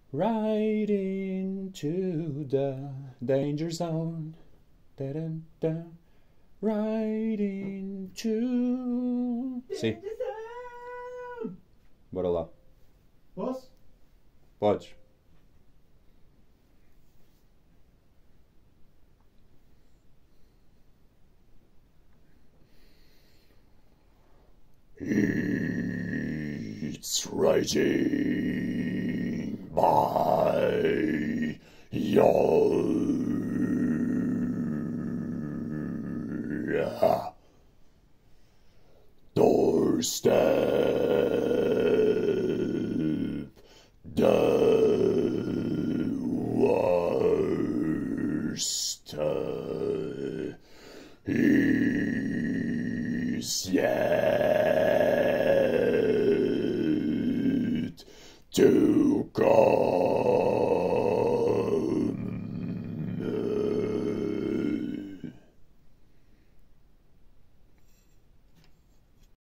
right into the danger zone. Da-da-da. Right into... Sim, bora lá. Posso? Podes. It's raining by your doorstep. The worst is yet to come.